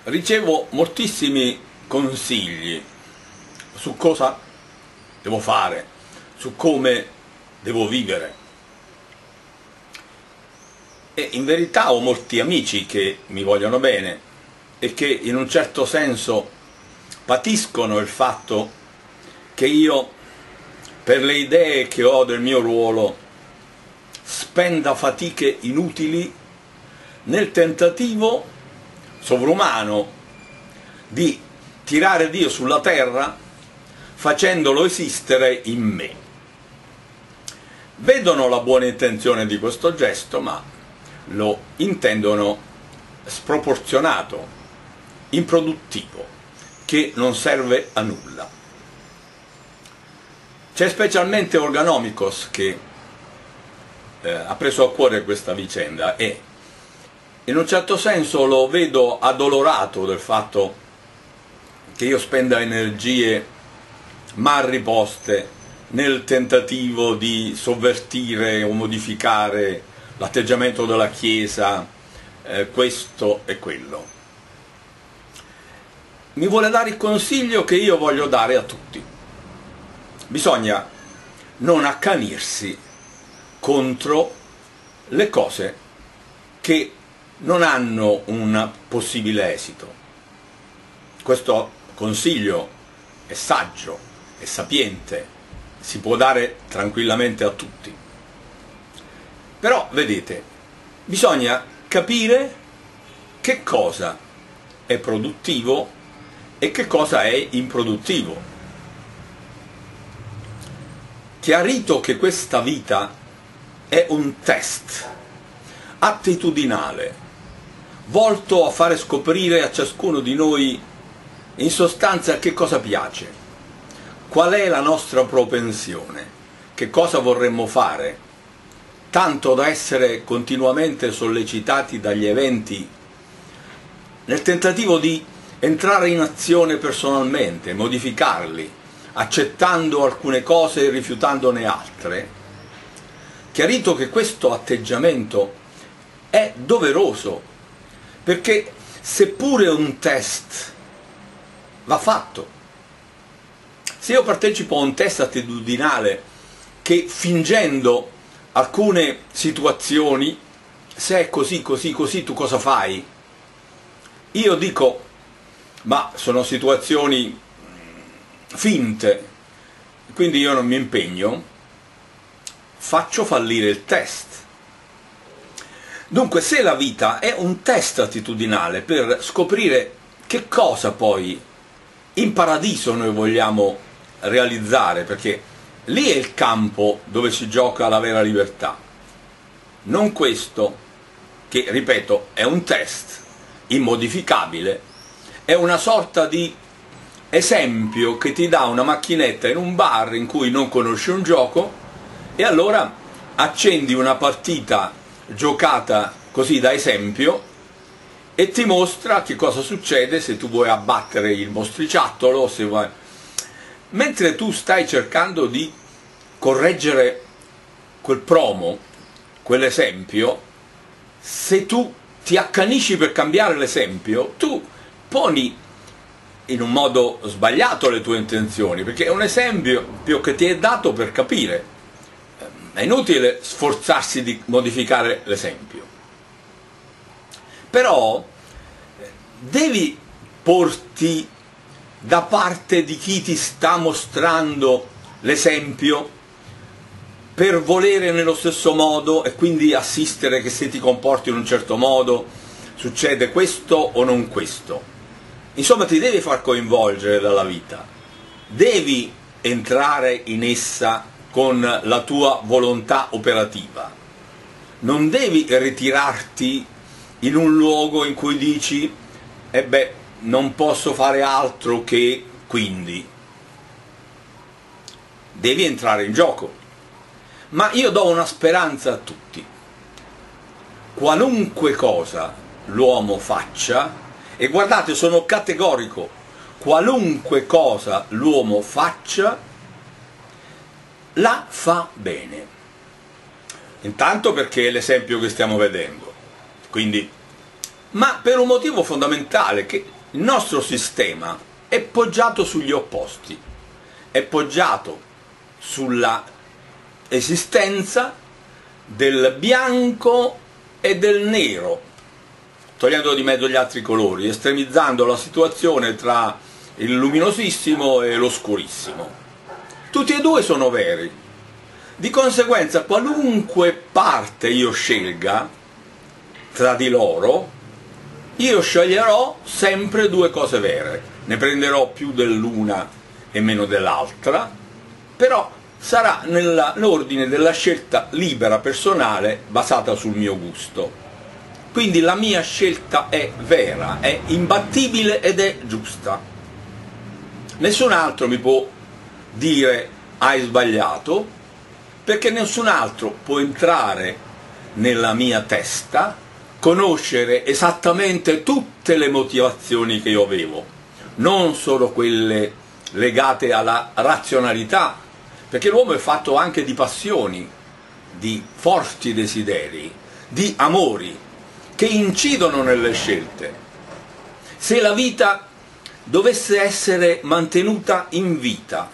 ricevo moltissimi consigli su cosa devo fare, su come devo vivere. E in verità ho molti amici che mi vogliono bene e che in un certo senso patiscono il fatto che io, per le idee che ho del mio ruolo, spenda fatiche inutili nel tentativo sovrumano di tirare Dio sulla terra facendolo esistere in me. Vedono la buona intenzione di questo gesto, ma lo intendono sproporzionato, improduttivo, che non serve a nulla. C'è specialmente Organomicos che ha preso a cuore questa vicenda e in un certo senso lo vedo addolorato del fatto che io spenda energie mal riposte nel tentativo di sovvertire o modificare l'atteggiamento della Chiesa, questo e quello. Mi vuole dare il consiglio che io voglio dare a tutti. Bisogna non accanirsi contro le cose che non hanno un possibile esito. Questo consiglio è saggio, è sapiente, si può dare tranquillamente a tutti. Però, vedete, bisogna capire che cosa è produttivo e che cosa è improduttivo. Chiarito che questa vita è un test attitudinale, volto a fare scoprire a ciascuno di noi in sostanza che cosa piace, qual è la nostra propensione, che cosa vorremmo fare, tanto da essere continuamente sollecitati dagli eventi nel tentativo di entrare in azione personalmente, modificarli, accettando alcune cose e rifiutandone altre. Chiarito che questo atteggiamento è doveroso, perché seppure un test va fatto. Se io partecipo a un test attitudinale che, fingendo alcune situazioni, se è così, così, così, tu cosa fai? Io dico, ma sono situazioni finte, quindi io non mi impegno, faccio fallire il test. Dunque, se la vita è un test attitudinale per scoprire che cosa poi in paradiso noi vogliamo realizzare, perché lì è il campo dove si gioca la vera libertà, non questo che, ripeto, è un test immodificabile, è una sorta di esempio che ti dà una macchinetta in un bar in cui non conosci un gioco e allora accendi una partita giocata così da esempio e ti mostra che cosa succede se tu vuoi abbattere il mostriciattolo, se vuoi... mentre tu stai cercando di correggere quel promo, quell'esempio, se tu ti accanisci per cambiare l'esempio, tu poni in un modo sbagliato le tue intenzioni, perché è un esempio che ti è dato per capire. È inutile sforzarsi di modificare l'esempio. Però devi porti da parte di chi ti sta mostrando l'esempio per volere nello stesso modo e quindi assistere che se ti comporti in un certo modo succede questo o non questo. Insomma, ti devi far coinvolgere dalla vita, devi entrare in essa con la tua volontà operativa, non devi ritirarti in un luogo in cui dici non posso fare altro che quindi. Devi entrare in gioco. Ma io do una speranza a tutti. Qualunque cosa l'uomo faccia, e guardate, sono categorico, qualunque cosa l'uomo faccia, la fa bene. Intanto perché è l'esempio che stiamo vedendo. Quindi ma per un motivo fondamentale, che il nostro sistema è poggiato sugli opposti, è poggiato sulla esistenza del bianco e del nero, togliendo di mezzo gli altri colori, estremizzando la situazione tra il luminosissimo e l'oscurissimo. Tutti e due sono veri. Di conseguenza, qualunque parte io scelga tra di loro, io sceglierò sempre due cose vere. Ne prenderò più dell'una e meno dell'altra, però sarà nell'ordine della scelta libera personale basata sul mio gusto. Quindi la mia scelta è vera, è imbattibile ed è giusta. Nessun altro mi può dire hai sbagliato, perché nessun altro può entrare nella mia testa, conoscere esattamente tutte le motivazioni che io avevo, non solo quelle legate alla razionalità, perché l'uomo è fatto anche di passioni, di forti desideri, di amori che incidono nelle scelte. Se la vita dovesse essere mantenuta in vita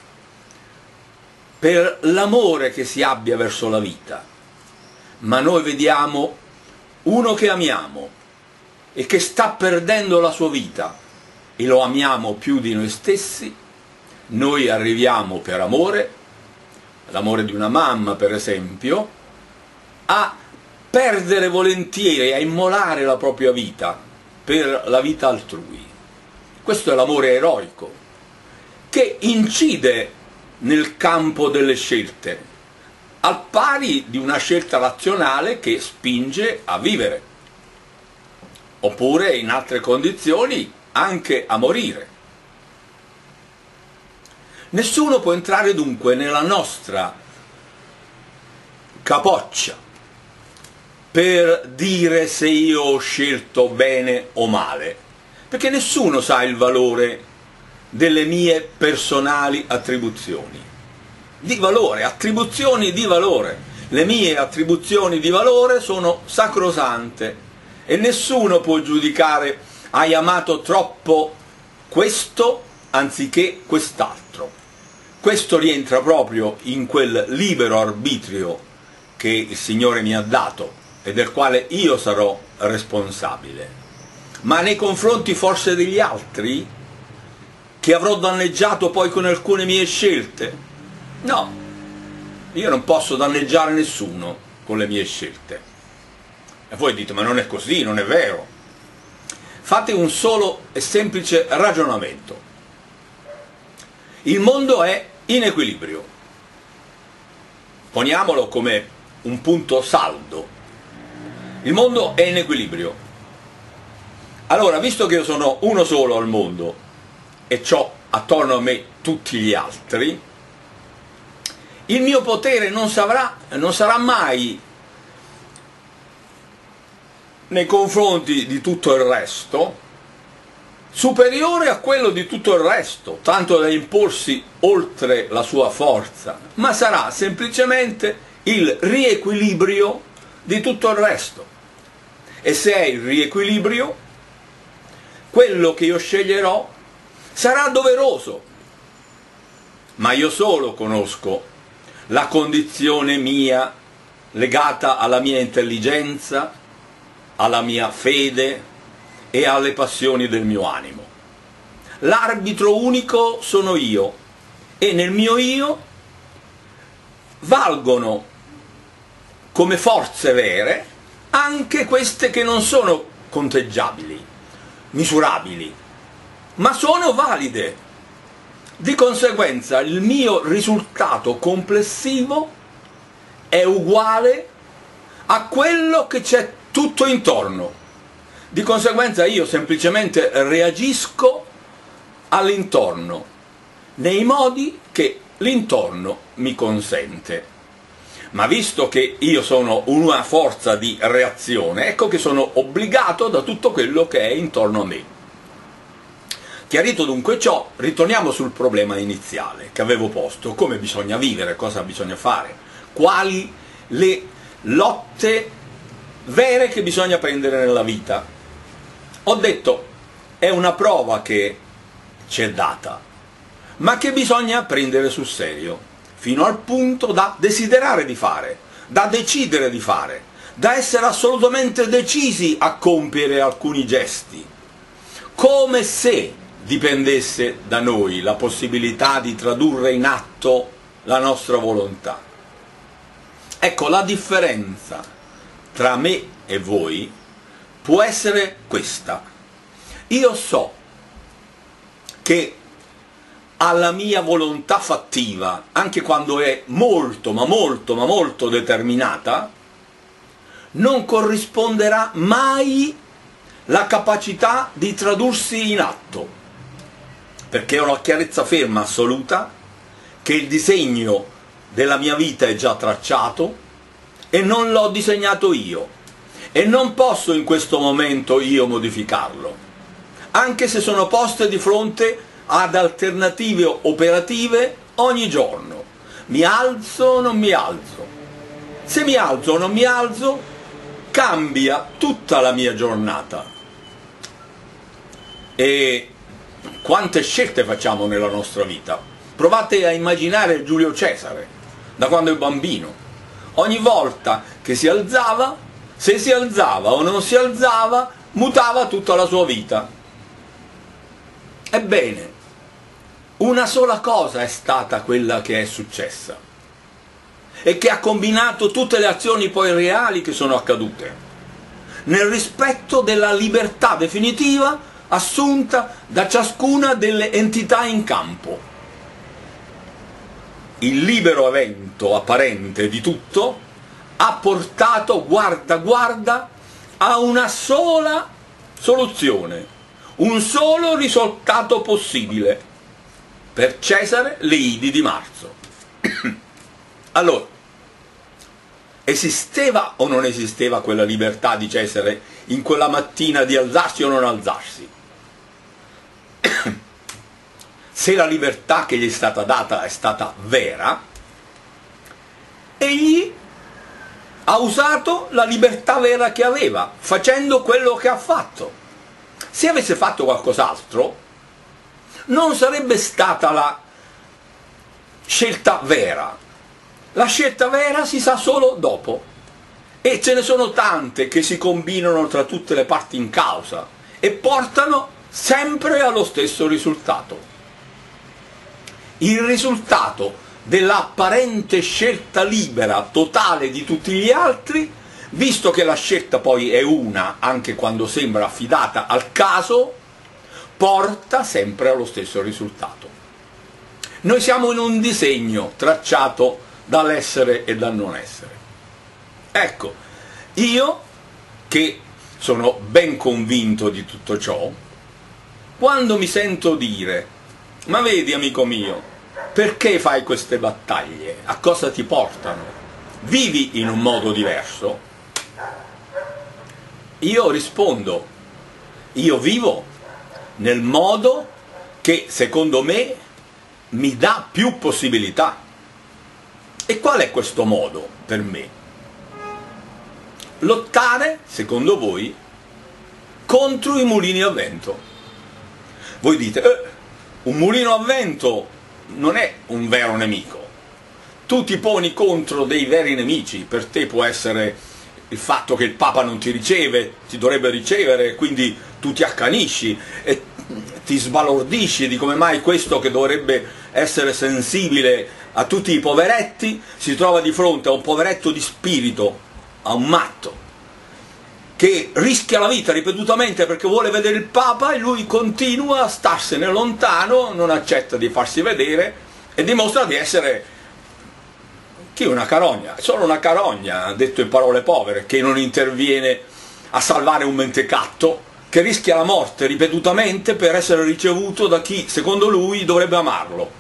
per l'amore che si abbia verso la vita, ma noi vediamo uno che amiamo e che sta perdendo la sua vita e lo amiamo più di noi stessi, noi arriviamo per amore, l'amore di una mamma per esempio, a perdere volentieri, a immolare la propria vita per la vita altrui. Questo è l'amore eroico, che incide nel campo delle scelte, al pari di una scelta razionale che spinge a vivere, oppure in altre condizioni anche a morire. Nessuno può entrare dunque nella nostra capoccia per dire se io ho scelto bene o male, perché nessuno sa il valore delle mie personali attribuzioni. Di valore, attribuzioni di valore. Le mie attribuzioni di valore sono sacrosante e nessuno può giudicare hai amato troppo questo anziché quest'altro. Questo rientra proprio in quel libero arbitrio che il Signore mi ha dato e del quale io sarò responsabile. Ma nei confronti forse degli altri, che avrò danneggiato poi con alcune mie scelte? No, io non posso danneggiare nessuno con le mie scelte. E voi dite, ma non è così, non è vero. Fate un solo e semplice ragionamento. Il mondo è in equilibrio. Poniamolo come un punto saldo. Il mondo è in equilibrio. Allora, visto che io sono uno solo al mondo e c'ho attorno a me tutti gli altri, il mio potere non sarà mai nei confronti di tutto il resto superiore a quello di tutto il resto, tanto da imporsi oltre la sua forza, ma sarà semplicemente il riequilibrio di tutto il resto. E se è il riequilibrio, quello che io sceglierò sarà doveroso, ma io solo conosco la condizione mia legata alla mia intelligenza, alla mia fede e alle passioni del mio animo. L'arbitro unico sono io e nel mio io valgono come forze vere anche queste che non sono conteggiabili, misurabili, ma sono valide. Di conseguenza il mio risultato complessivo è uguale a quello che c'è tutto intorno. Di conseguenza io semplicemente reagisco all'intorno, nei modi che l'intorno mi consente. Ma visto che io sono una forza di reazione, ecco che sono obbligato da tutto quello che è intorno a me. Chiarito dunque ciò, ritorniamo sul problema iniziale che avevo posto: come bisogna vivere, cosa bisogna fare, quali le lotte vere che bisogna prendere nella vita. Ho detto, è una prova che ci è data, ma che bisogna prendere sul serio, fino al punto da desiderare di fare, da decidere di fare, da essere assolutamente decisi a compiere alcuni gesti, come se dipendesse da noi la possibilità di tradurre in atto la nostra volontà. Ecco, la differenza tra me e voi può essere questa. Io so che alla mia volontà fattiva, anche quando è molto, ma molto, ma molto determinata, non corrisponderà mai la capacità di tradursi in atto, perché ho la chiarezza ferma assoluta che il disegno della mia vita è già tracciato e non l'ho disegnato io, e non posso in questo momento io modificarlo, anche se sono poste di fronte ad alternative operative ogni giorno. Mi alzo o non mi alzo? Se mi alzo o non mi alzo, cambia tutta la mia giornata. E quante scelte facciamo nella nostra vita? Provate a immaginare Giulio Cesare, da quando è bambino. Ogni volta che si alzava, se si alzava o non si alzava, mutava tutta la sua vita. Ebbene, una sola cosa è stata quella che è successa e che ha combinato tutte le azioni poi reali che sono accadute, nel rispetto della libertà definitiva assunta da ciascuna delle entità in campo. Il libero evento apparente di tutto ha portato, guarda, a una sola soluzione, un solo risultato possibile. Per Cesare le Idi di marzo. Allora, esisteva o non esisteva quella libertà di Cesare in quella mattina di alzarsi o non alzarsi? Se la libertà che gli è stata data è stata vera, egli ha usato la libertà vera che aveva, facendo quello che ha fatto. Se avesse fatto qualcos'altro, non sarebbe stata la scelta vera. La scelta vera si sa solo dopo, e ce ne sono tante che si combinano tra tutte le parti in causa e portano sempre allo stesso risultato. Il risultato dell'apparente scelta libera totale di tutti gli altri, visto che la scelta poi è una anche quando sembra affidata al caso, porta sempre allo stesso risultato. Noi siamo in un disegno tracciato dall'essere e dal non essere. Ecco, io che sono ben convinto di tutto ciò, quando mi sento dire: ma vedi amico mio, perché fai queste battaglie? A cosa ti portano? Vivi in un modo diverso? Io rispondo: io vivo nel modo che secondo me mi dà più possibilità. E qual è questo modo per me? Lottare, secondo voi, contro i mulini a vento. Voi dite, un mulino a vento non è un vero nemico. Tu ti poni contro dei veri nemici. Per te può essere il fatto che il Papa non ti riceve, ti dovrebbe ricevere, quindi tu ti accanisci e ti sbalordisci di come mai questo, che dovrebbe essere sensibile a tutti i poveretti, si trova di fronte a un poveretto di spirito, a un matto, che rischia la vita ripetutamente perché vuole vedere il Papa, e lui continua a starsene lontano, non accetta di farsi vedere e dimostra di essere una carogna, solo una carogna, detto in parole povere, che non interviene a salvare un mentecatto che rischia la morte ripetutamente per essere ricevuto da chi, secondo lui, dovrebbe amarlo.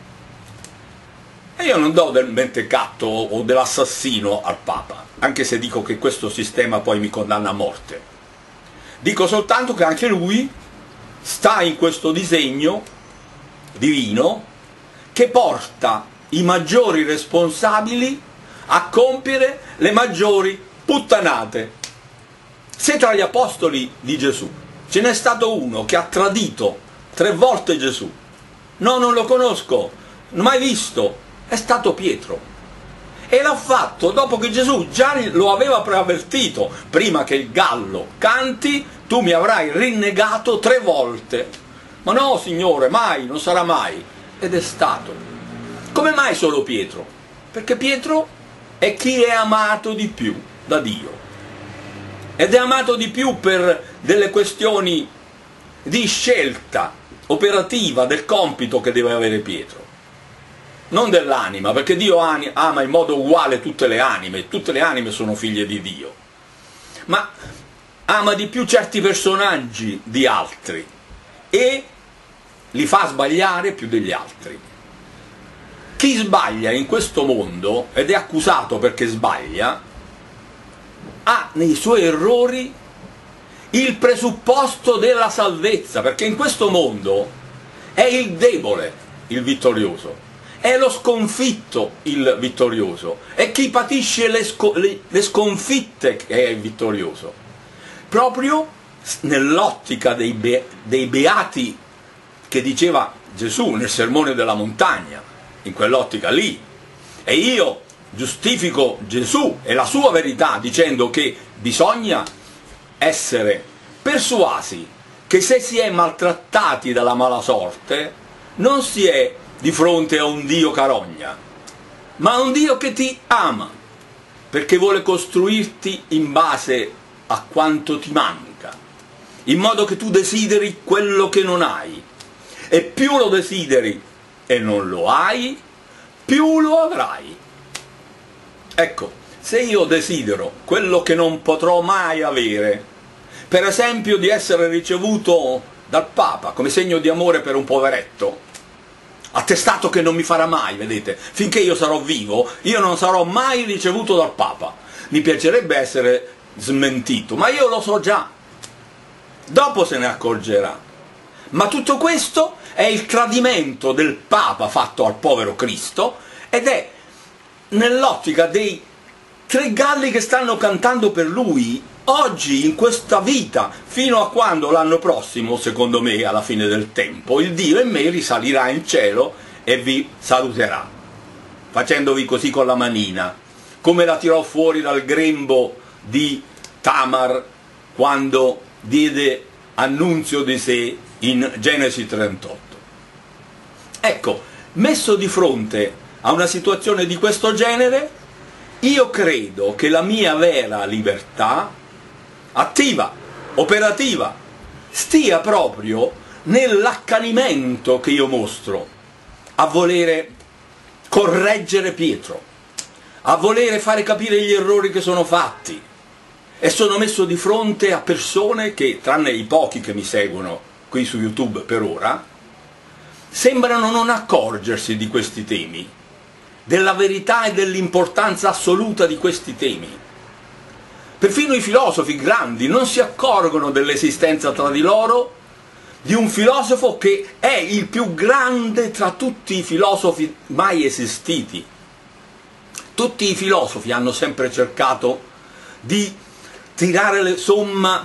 E io non do del mentecatto o dell'assassino al Papa, anche se dico che questo sistema poi mi condanna a morte. Dico soltanto che anche lui sta in questo disegno divino che porta i maggiori responsabili a compiere le maggiori puttanate. Se tra gli apostoli di Gesù ce n'è stato uno che ha tradito 3 volte Gesù. No, non lo conosco, mai visto. È stato Pietro. E l'ha fatto dopo che Gesù già lo aveva preavvertito: prima che il gallo canti, tu mi avrai rinnegato 3 volte. Ma no, Signore, mai, non sarà mai. Ed è stato. Come mai solo Pietro? Perché Pietro è chi è amato di più da Dio. Ed è amato di più per delle questioni di scelta operativa del compito che deve avere Pietro. Non dell'anima, perché Dio ama in modo uguale tutte le anime sono figlie di Dio, ma ama di più certi personaggi di altri e li fa sbagliare più degli altri. Chi sbaglia in questo mondo ed è accusato perché sbaglia ha nei suoi errori il presupposto della salvezza, perché in questo mondo è il debole il vittorioso, è lo sconfitto il vittorioso, è chi patisce le sconfitte che è il vittorioso. Proprio nell'ottica dei beati che diceva Gesù nel Sermone della Montagna, in quell'ottica lì. E io giustifico Gesù e la sua verità dicendo che bisogna essere persuasi che se si è maltrattati dalla mala sorte non si è di fronte a un Dio carogna, ma a un Dio che ti ama, perché vuole costruirti in base a quanto ti manca, in modo che tu desideri quello che non hai, e più lo desideri e non lo hai, più lo avrai. Ecco, se io desidero quello che non potrò mai avere, per esempio di essere ricevuto dal Papa come segno di amore per un poveretto, attestato che non mi farà mai, vedete, finché io sarò vivo, io non sarò mai ricevuto dal Papa. Mi piacerebbe essere smentito, ma io lo so già, dopo se ne accorgerà. Ma tutto questo è il tradimento del Papa fatto al povero Cristo, ed è nell'ottica dei 3 galli che stanno cantando per lui oggi, in questa vita, fino a quando l'anno prossimo, secondo me, alla fine del tempo, il Dio in me risalirà in cielo e vi saluterà, facendovi così con la manina, come la tirò fuori dal grembo di Tamar quando diede annunzio di sé in Genesi 38. Ecco, messo di fronte a una situazione di questo genere, io credo che la mia vera libertà, attiva, operativa, stia proprio nell'accanimento che io mostro a volere correggere Pietro, a volere fare capire gli errori che sono fatti, e sono messo di fronte a persone che, tranne i pochi che mi seguono qui su YouTube per ora, sembrano non accorgersi di questi temi, della verità e dell'importanza assoluta di questi temi. Perfino i filosofi grandi non si accorgono dell'esistenza tra di loro di un filosofo che è il più grande tra tutti i filosofi mai esistiti. Tutti i filosofi hanno sempre cercato di tirare le somme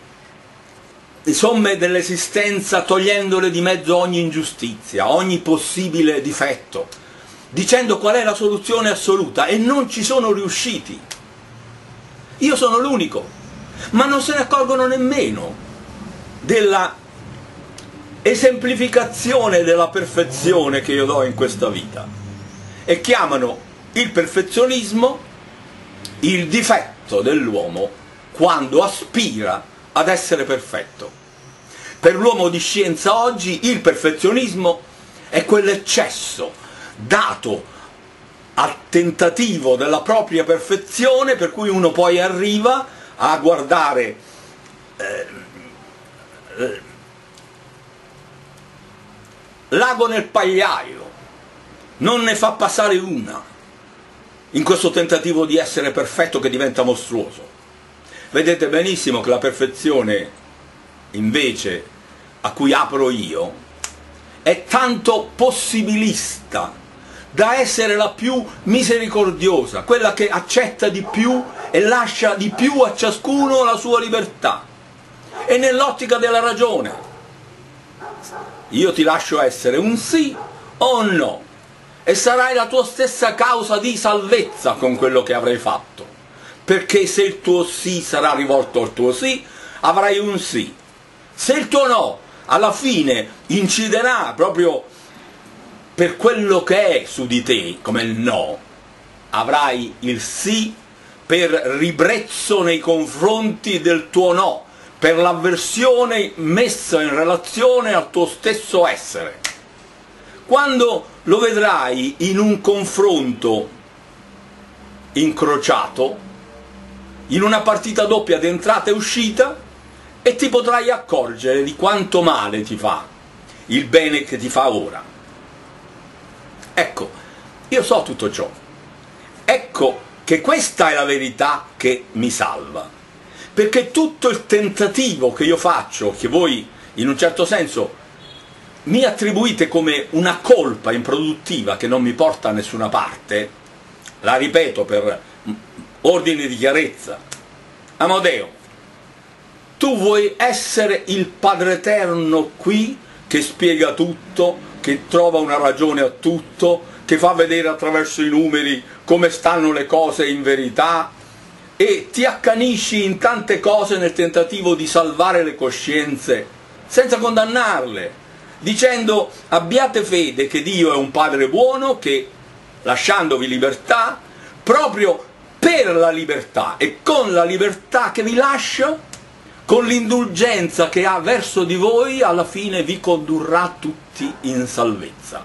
dell'esistenza, togliendole di mezzo ogni ingiustizia, ogni possibile difetto, dicendo qual è la soluzione assoluta, e non ci sono riusciti. Io sono l'unico, ma non se ne accorgono nemmeno della esemplificazione della perfezione che io do in questa vita, e chiamano il perfezionismo il difetto dell'uomo quando aspira ad essere perfetto. Per l'uomo di scienza oggi il perfezionismo è quell'eccesso dato al tentativo della propria perfezione, per cui uno poi arriva a guardare l'ago nel pagliaio, non ne fa passare una, in questo tentativo di essere perfetto che diventa mostruoso. Vedete benissimo che la perfezione, invece, a cui apro io, è tanto possibilista da essere la più misericordiosa, quella che accetta di più e lascia di più a ciascuno la sua libertà. e nell'ottica della ragione. Io ti lascio essere un sì o un no, e sarai la tua stessa causa di salvezza con quello che avrai fatto, perché se il tuo sì sarà rivolto al tuo sì, avrai un sì. Se il tuo no alla fine inciderà proprio per quello che è su di te, come il no, avrai il sì per ribrezzo nei confronti del tuo no, per l'avversione messa in relazione al tuo stesso essere. Quando lo vedrai in un confronto incrociato, in una partita doppia di entrata e uscita, e ti potrai accorgere di quanto male ti fa il bene che ti fa ora. Ecco, io so tutto ciò. Ecco che questa è la verità che mi salva. Perché tutto il tentativo che io faccio, che voi in un certo senso mi attribuite come una colpa improduttiva che non mi porta a nessuna parte, la ripeto per ordine di chiarezza. Amodeo, tu vuoi essere il Padre Eterno qui che spiega tutto, che trova una ragione a tutto, che fa vedere attraverso i numeri come stanno le cose in verità, e ti accanisci in tante cose nel tentativo di salvare le coscienze senza condannarle, dicendo abbiate fede che Dio è un Padre buono che, lasciandovi libertà, proprio per la libertà e con la libertà che vi lascia, con l'indulgenza che ha verso di voi, alla fine vi condurrà tutti in salvezza.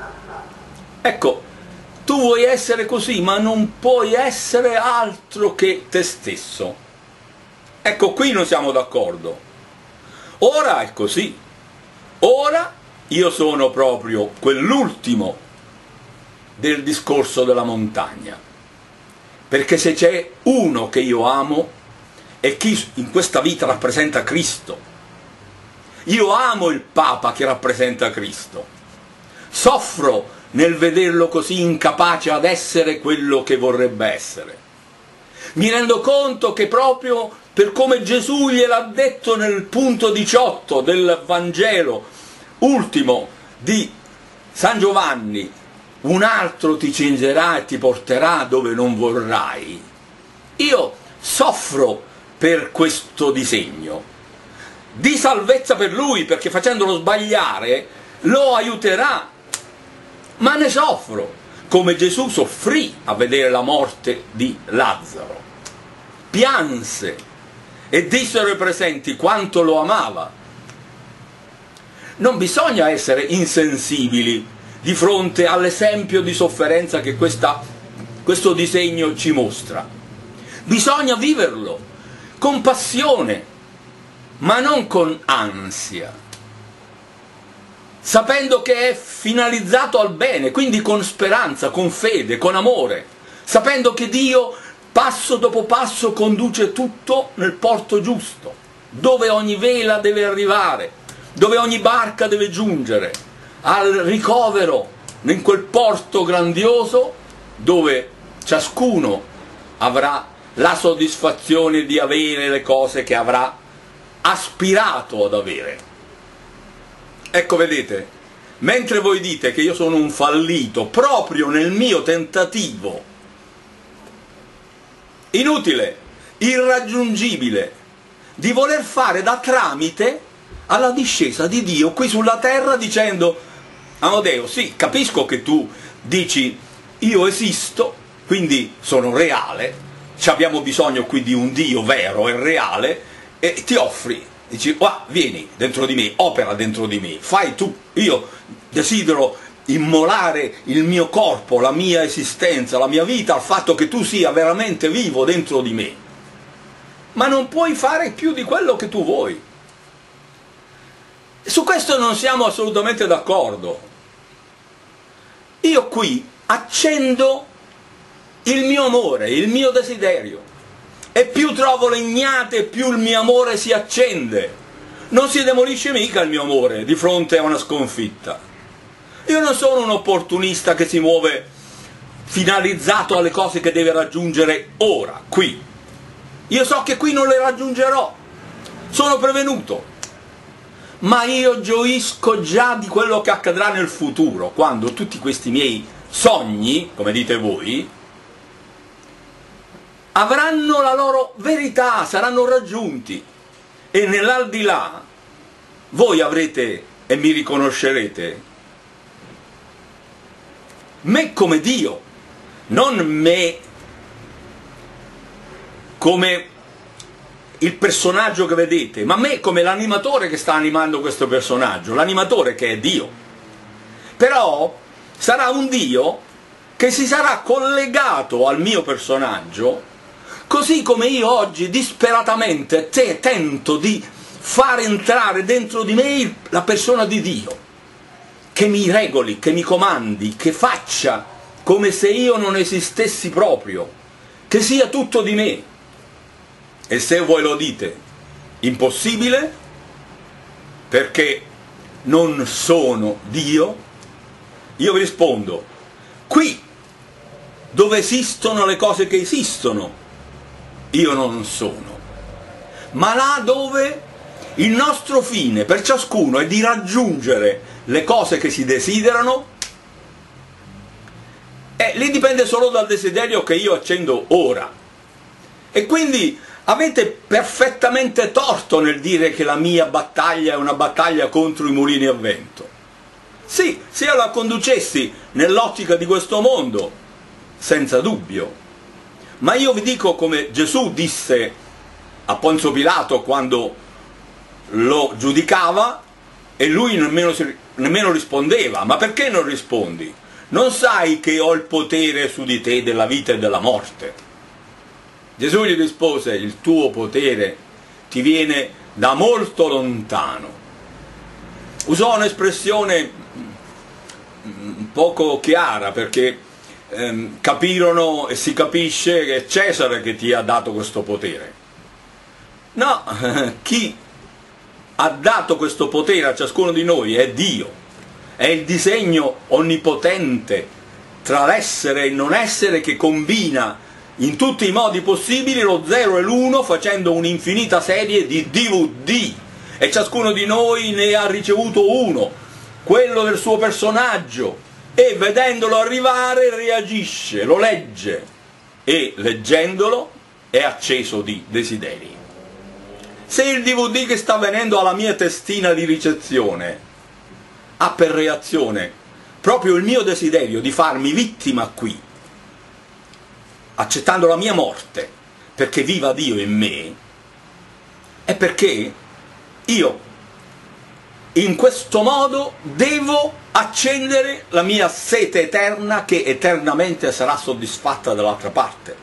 Ecco, tu vuoi essere così, ma non puoi essere altro che te stesso. Ecco, qui non siamo d'accordo. Ora è così. Ora io sono proprio quell'ultimo del discorso della montagna. Perché se c'è uno che io amo, è chi in questa vita rappresenta Cristo. Io amo il Papa che rappresenta Cristo. Soffro nel vederlo così incapace ad essere quello che vorrebbe essere. Mi rendo conto che proprio per come Gesù gliel'ha detto nel punto 18 del Vangelo ultimo di San Giovanni, un altro ti cingerà e ti porterà dove non vorrai. Io soffro per questo disegno di salvezza per lui, perché facendolo sbagliare lo aiuterà, ma ne soffro come Gesù soffrì a vedere la morte di Lazzaro, pianse e dissero i presenti quanto lo amava. Non bisogna essere insensibili di fronte all'esempio di sofferenza che questo disegno ci mostra. Bisogna viverlo con passione, ma non con ansia, sapendo che è finalizzato al bene, quindi con speranza, con fede, con amore, sapendo che Dio passo dopo passo conduce tutto nel porto giusto, dove ogni vela deve arrivare, dove ogni barca deve giungere, al ricovero in quel porto grandioso dove ciascuno avrà la soddisfazione di avere le cose che avrà aspirato ad avere. Ecco, vedete, mentre voi dite che io sono un fallito proprio nel mio tentativo inutile, irraggiungibile, di voler fare da tramite alla discesa di Dio qui sulla terra, dicendo Amodeo, sì, capisco che tu dici io esisto, quindi sono reale, abbiamo bisogno qui di un Dio vero e reale, e ti offri, dici, vieni dentro di me, opera dentro di me, fai tu, io desidero immolare il mio corpo, la mia esistenza, la mia vita al fatto che tu sia veramente vivo dentro di me, ma non puoi fare più di quello che tu vuoi. Su questo non siamo assolutamente d'accordo. Io qui accendo il mio amore, il mio desiderio, e più trovo legnate più il mio amore si accende. Non si demolisce mica il mio amore di fronte a una sconfitta. Io non sono un opportunista che si muove finalizzato alle cose che deve raggiungere ora, qui. Io so che qui non le raggiungerò. sono prevenuto, ma io gioisco già di quello che accadrà nel futuro, quando tutti questi miei sogni, come dite voi, avranno la loro verità, saranno raggiunti, e nell'aldilà voi avrete e mi riconoscerete me come Dio, non me come il personaggio che vedete, ma me come l'animatore che sta animando questo personaggio, l'animatore che è Dio. Però sarà un Dio che si sarà collegato al mio personaggio, così come io oggi disperatamente tento di far entrare dentro di me la persona di Dio, che mi regoli, che mi comandi, che faccia come se io non esistessi proprio, che sia tutto di me. E se voi lo dite impossibile, perché non sono Dio, io vi rispondo: qui dove esistono le cose che esistono, io non sono, ma là dove il nostro fine per ciascuno è di raggiungere le cose che si desiderano, lì dipende solo dal desiderio che io accendo ora. E quindi avete perfettamente torto nel dire che la mia battaglia è una battaglia contro i mulini a vento. Sì, se io la conducessi nell'ottica di questo mondo, senza dubbio. Ma io vi dico come Gesù disse a Ponzio Pilato quando lo giudicava, e lui nemmeno rispondeva. Ma perché non rispondi? Non sai che ho il potere su di te della vita e della morte? Gesù gli rispose: il tuo potere ti viene da molto lontano. Usò un'espressione poco chiara, perché capirono e si capisce che è Cesare che ti ha dato questo potere. No, chi ha dato questo potere a ciascuno di noi è Dio, è il disegno onnipotente tra l'essere e il non essere, che combina in tutti i modi possibili lo 0 e l'1, facendo un'infinita serie di DVD, e ciascuno di noi ne ha ricevuto uno, quello del suo personaggio, e vedendolo arrivare reagisce, lo legge, e leggendolo è acceso di desideri. Se il DVD che sta venendo alla mia testina di ricezione ha per reazione proprio il mio desiderio di farmi vittima qui, accettando la mia morte perché viva Dio in me, è perché io in questo modo devo accendere la mia sete eterna, che eternamente sarà soddisfatta dall'altra parte.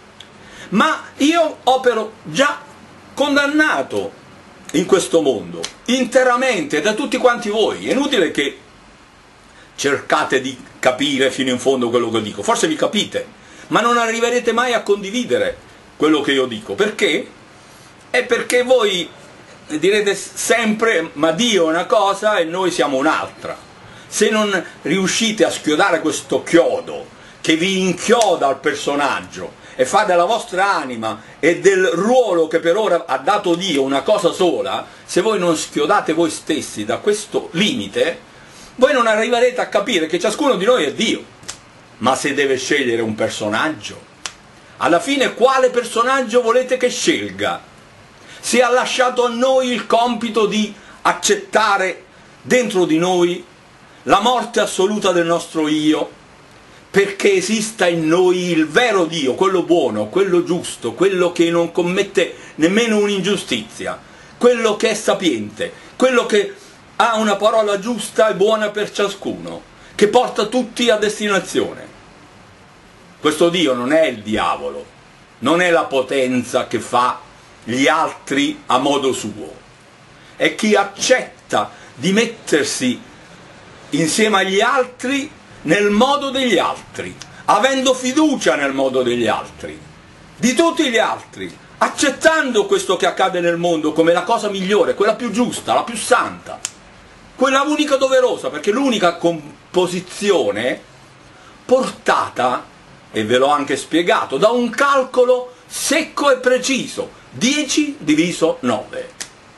Ma io opero già condannato in questo mondo interamente da tutti quanti voi. È inutile che cercate di capire fino in fondo quello che dico, forse vi capite, ma non arriverete mai a condividere quello che io dico. Perché? È perché voi direte sempre: ma Dio è una cosa e noi siamo un'altra. Se non riuscite a schiodare questo chiodo che vi inchioda al personaggio e fa della vostra anima e del ruolo che per ora ha dato Dio una cosa sola, se voi non schiodate voi stessi da questo limite, voi non arriverete a capire che ciascuno di noi è Dio. Ma se deve scegliere un personaggio, alla fine quale personaggio volete che scelga? Se ha lasciato a noi il compito di accettare dentro di noi la morte assoluta del nostro io, perché esista in noi il vero Dio, quello buono, quello giusto, quello che non commette nemmeno un'ingiustizia, quello che è sapiente, quello che ha una parola giusta e buona per ciascuno, che porta tutti a destinazione. Questo Dio non è il diavolo, non è la potenza che fa gli altri a modo suo, è chi accetta di mettersi insieme agli altri nel modo degli altri, avendo fiducia nel modo degli altri, di tutti gli altri, accettando questo che accade nel mondo come la cosa migliore, quella più giusta, la più santa, quella unica doverosa, perché l'unica composizione portata, e ve l'ho anche spiegato, da un calcolo secco e preciso: 10 diviso 9.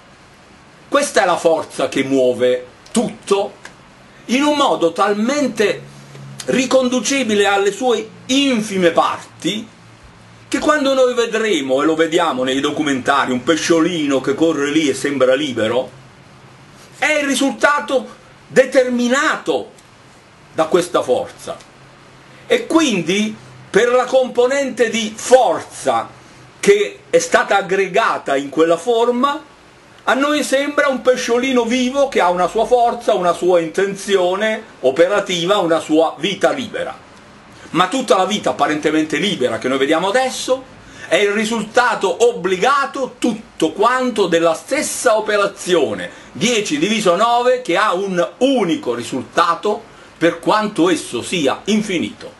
Questa è la forza che muove tutto in un modo talmente riconducibile alle sue infime parti che quando noi vedremo, e lo vediamo nei documentari, un pesciolino che corre lì e sembra libero, è il risultato determinato da questa forza. E quindi per la componente di forza che è stata aggregata in quella forma, a noi sembra un pesciolino vivo che ha una sua forza, una sua intenzione operativa, una sua vita libera. Ma tutta la vita apparentemente libera che noi vediamo adesso è il risultato obbligato tutto quanto della stessa operazione 10 diviso 9 che ha un unico risultato per quanto esso sia infinito.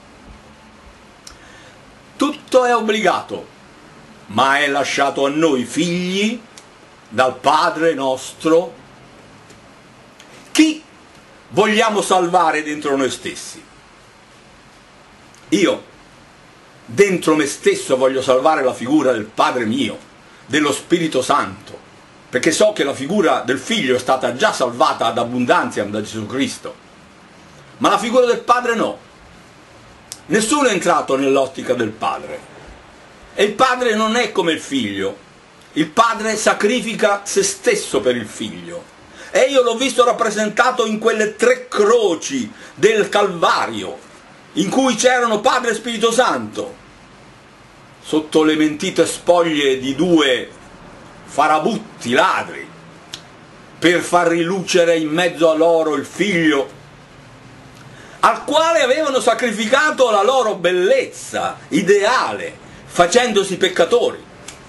Tutto è obbligato, ma è lasciato a noi figli dal Padre nostro chi vogliamo salvare dentro noi stessi. Io dentro me stesso voglio salvare la figura del Padre mio, dello Spirito Santo, perché so che la figura del Figlio è stata già salvata ad abbondanza da Gesù Cristo, ma la figura del Padre no. Nessuno è entrato nell'ottica del Padre, e il Padre non è come il Figlio. Il Padre sacrifica se stesso per il Figlio, e io l'ho visto rappresentato in quelle 3 croci del Calvario, in cui c'erano Padre e Spirito Santo, sotto le mentite spoglie di 2 farabutti ladri, per far rilucere in mezzo a loro il Figlio, al quale avevano sacrificato la loro bellezza ideale, facendosi peccatori.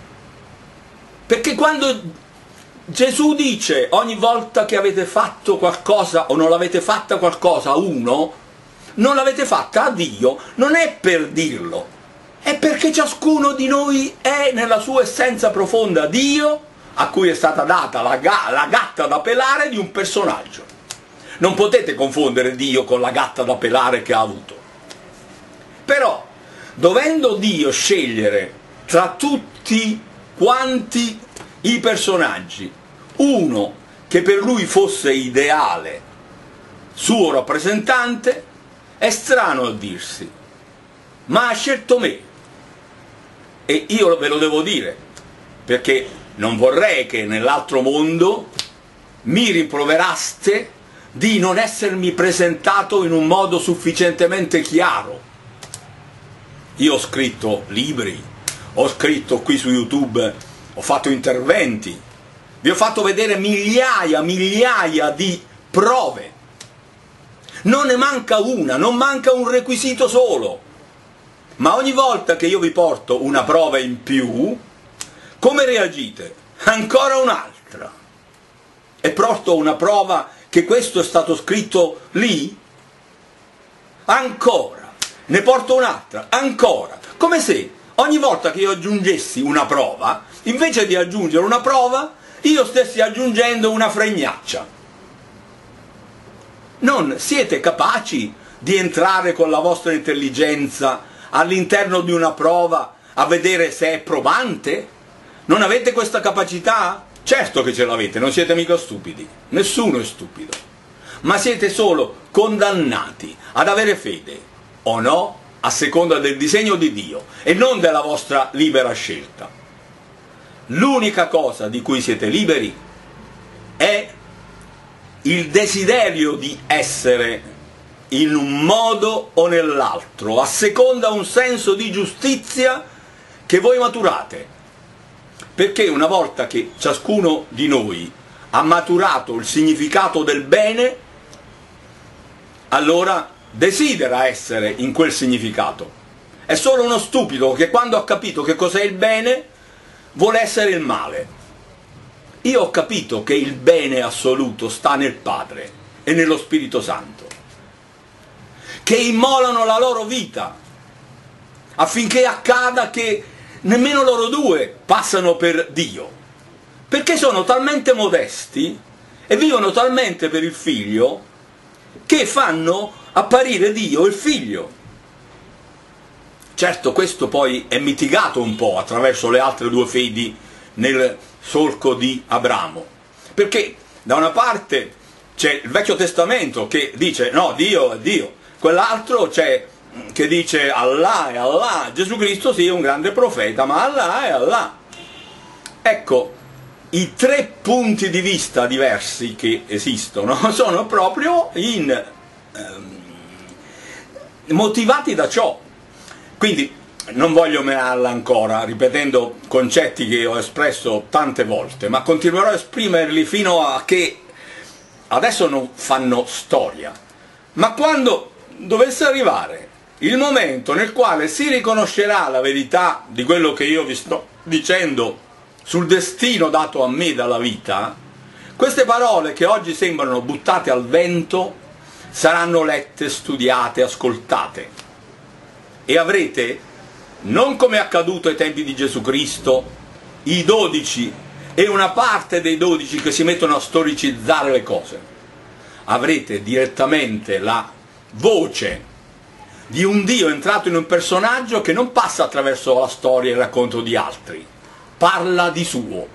Perché quando Gesù dice ogni volta che avete fatto qualcosa o non l'avete fatta qualcosa a uno, non l'avete fatta a Dio, non è per dirlo, è perché ciascuno di noi è nella sua essenza profonda Dio, a cui è stata data la gatta da pelare di un personaggio. Non potete confondere Dio con la gatta da pelare che ha avuto. Però, dovendo Dio scegliere tra tutti quanti i personaggi uno che per lui fosse ideale, suo rappresentante, è strano a dirsi, ma ha scelto me. E io ve lo devo dire, perché non vorrei che nell'altro mondo mi rimproveraste di non essermi presentato in un modo sufficientemente chiaro. Io ho scritto libri, ho scritto qui su YouTube, ho fatto interventi, vi ho fatto vedere migliaia di prove. Non ne manca una, non manca un requisito solo. Ma ogni volta che io vi porto una prova in più, come reagite? Ancora un'altra. E porto una prova che questo è stato scritto lì? Ancora. Ne porto un'altra, ancora. Come se ogni volta che io aggiungessi una prova, invece di aggiungere una prova, io stessi aggiungendo una fregnaccia. Non siete capaci di entrare con la vostra intelligenza all'interno di una prova a vedere se è probante? Non avete questa capacità? Certo che ce l'avete, non siete mica stupidi, nessuno è stupido, ma siete solo condannati ad avere fede o no, a seconda del disegno di Dio e non della vostra libera scelta. L'unica cosa di cui siete liberi è il desiderio di essere in un modo o nell'altro, a seconda un senso di giustizia che voi maturate. Perché una volta che ciascuno di noi ha maturato il significato del bene, allora desidera essere in quel significato. È solo uno stupido che quando ha capito che cos'è il bene vuole essere il male. Io ho capito che il bene assoluto sta nel Padre e nello Spirito Santo, che immolano la loro vita affinché accada che nemmeno loro due passano per Dio, perché sono talmente modesti e vivono talmente per il Figlio che fanno apparire Dio il Figlio. Certo, questo poi è mitigato un po' attraverso le altre 2 fedi nel solco di Abramo, Perché da una parte c'è il Vecchio Testamento che dice no, Dio è Dio, quell'altro c'è che dice Allah è Allah, Gesù Cristo sì è un grande profeta, ma Allah è Allah. Ecco, i tre punti di vista diversi che esistono sono proprio motivati da ciò. Quindi non voglio menarla ancora ripetendo concetti che ho espresso tante volte, ma continuerò a esprimerli fino a che adesso non fanno storia. Ma quando dovesse arrivare il momento nel quale si riconoscerà la verità di quello che io vi sto dicendo sul destino dato a me dalla vita, queste parole che oggi sembrano buttate al vento saranno lette, studiate, ascoltate, e avrete, non come è accaduto ai tempi di Gesù Cristo, i 12 e una parte dei 12 che si mettono a storicizzare le cose, avrete direttamente la voce di un Dio entrato in un personaggio che non passa attraverso la storia e il racconto di altri, parla di suo.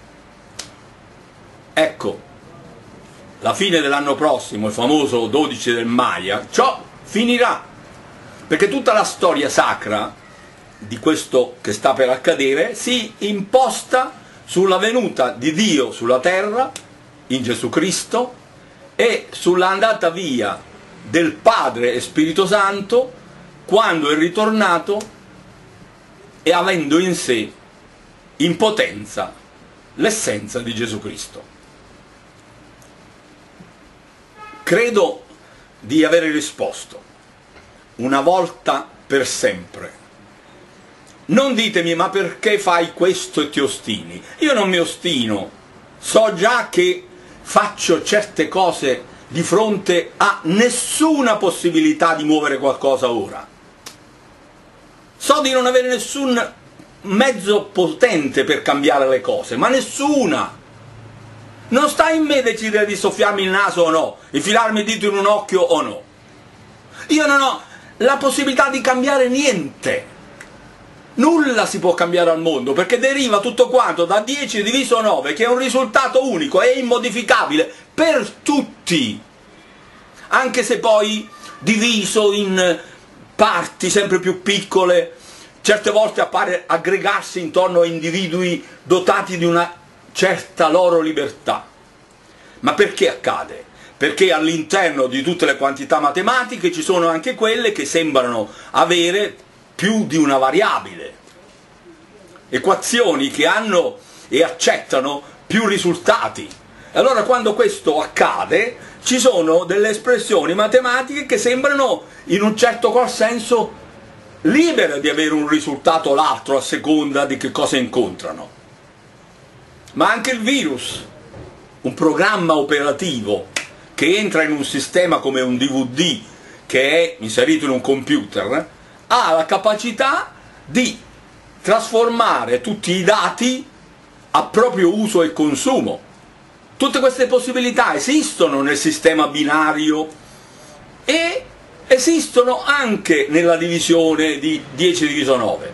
Ecco, la fine dell'anno prossimo, il famoso 12 del Maya, ciò finirà, perché tutta la storia sacra di questo che sta per accadere si imposta sulla venuta di Dio sulla terra, in Gesù Cristo, e sull'andata via del Padre e Spirito Santo quando è ritornato e avendo in sé, in potenza, l'essenza di Gesù Cristo. Credo di aver risposto, una volta per sempre. Non ditemi, ma perché fai questo e ti ostini? Io non mi ostino, so già che faccio certe cose di fronte a nessuna possibilità di muovere qualcosa ora. So di non avere nessun mezzo potente per cambiare le cose, ma nessuna. Non sta in me decidere di soffiarmi il naso o no, infilarmi il dito in un occhio o no. Io non ho la possibilità di cambiare niente. Nulla si può cambiare al mondo, perché deriva tutto quanto da 10 diviso 9, che è un risultato unico e immodificabile per tutti, anche se poi diviso in parti sempre più piccole, certe volte appare aggregarsi intorno a individui dotati di una certa loro libertà. Ma perché accade? Perché all'interno di tutte le quantità matematiche ci sono anche quelle che sembrano avere più di una variabile, equazioni che hanno e accettano più risultati. E allora quando questo accade ci sono delle espressioni matematiche che sembrano in un certo qual senso libere di avere un risultato o l'altro a seconda di che cosa incontrano. Ma anche il virus, un programma operativo che entra in un sistema come un DVD che è inserito in un computer, ha la capacità di trasformare tutti i dati a proprio uso e consumo. Tutte queste possibilità esistono nel sistema binario e esistono anche nella divisione di 10 diviso 9.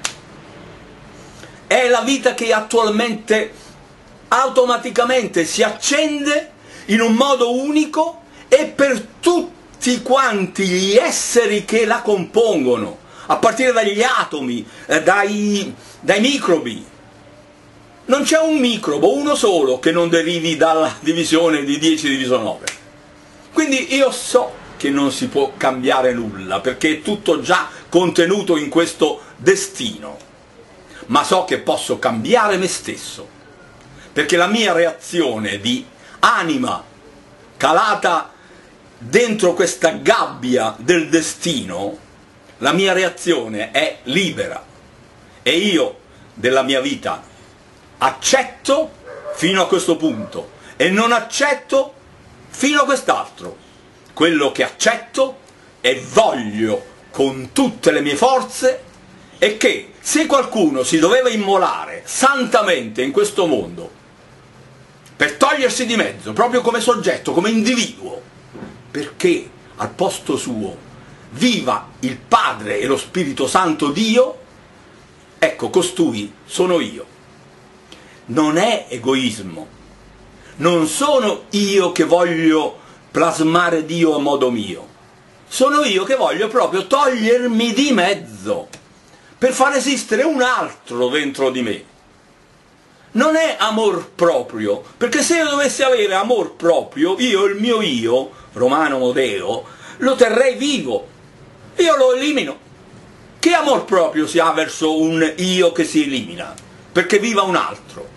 È la vita che attualmente automaticamente si accende in un modo unico e per tutti quanti gli esseri che la compongono, a partire dagli atomi, dai microbi. Non c'è un microbo, uno solo, che non derivi dalla divisione di 10 diviso 9. Quindi io so che non si può cambiare nulla, perché è tutto già contenuto in questo destino, ma so che posso cambiare me stesso, perché la mia reazione di anima calata dentro questa gabbia del destino, la mia reazione è libera, e io della mia vita accetto fino a questo punto e non accetto fino a quest'altro. Quello che accetto e voglio con tutte le mie forze è che se qualcuno si doveva immolare santamente in questo mondo per togliersi di mezzo, proprio come soggetto, come individuo, perché al posto suo viva il Padre e lo Spirito Santo Dio, ecco, costui sono io. Non è egoismo, non sono io che voglio plasmare Dio a modo mio, sono io che voglio proprio togliermi di mezzo per far esistere un altro dentro di me. Non è amor proprio, perché se io dovessi avere amor proprio, io il mio io, Romano Modeo, lo terrei vivo, io lo elimino. Che amor proprio si ha verso un io che si elimina, perché viva un altro?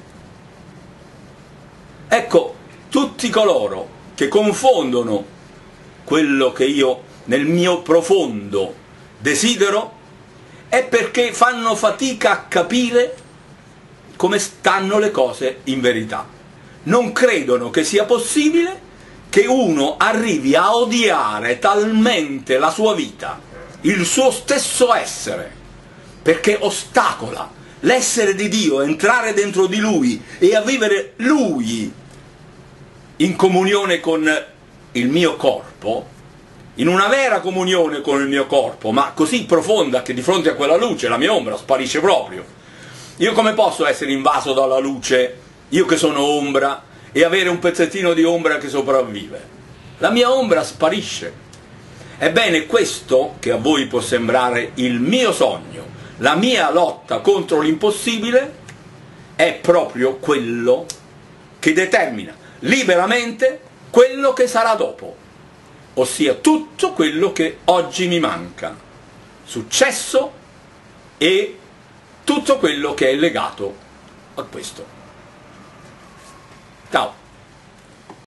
Ecco, tutti coloro che confondono quello che io nel mio profondo desidero è perché fanno fatica a capire come stanno le cose in verità. Non credono che sia possibile che uno arrivi a odiare talmente la sua vita, il suo stesso essere, perché ostacola l'essere di Dio, entrare dentro di Lui e a vivere Lui in comunione con il mio corpo, in una vera comunione con il mio corpo, ma così profonda che di fronte a quella luce la mia ombra sparisce proprio. Io come posso essere invaso dalla luce, io che sono ombra, e avere un pezzettino di ombra che sopravvive? La mia ombra sparisce. Ebbene, questo, che a voi può sembrare il mio sogno, la mia lotta contro l'impossibile, è proprio quello che determina liberamente quello che sarà dopo, ossia tutto quello che oggi mi manca, successo e tutto quello che è legato a questo. Ciao!